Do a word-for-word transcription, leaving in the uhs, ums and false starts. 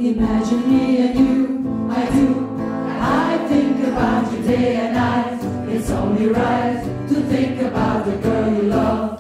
Imagine me and you, I do. I think about you day and night. It's only right to think about the girl you love.